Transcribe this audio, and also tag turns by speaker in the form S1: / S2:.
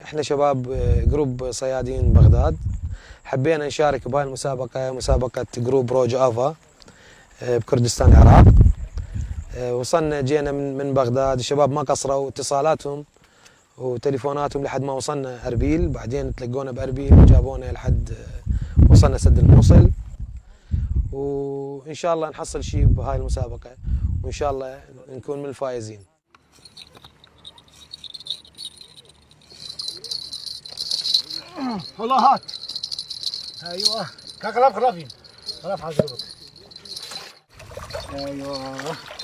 S1: احنا شباب جروب صيادين بغداد، حبينا نشارك بهاي المسابقة، مسابقة جروب روج آفا بكردستان العراق. جينا من بغداد، الشباب ما قصروا اتصالاتهم وتليفوناتهم لحد ما وصلنا أربيل، بعدين تلقونا بأربيل وجابونا لحد وصلنا سد الموصل، وإن شاء الله نحصل شيء بهاي المسابقة، وإن شاء الله نكون من الفائزين.
S2: والله هات. ايوه كاك غلاف حاجبك. ايوه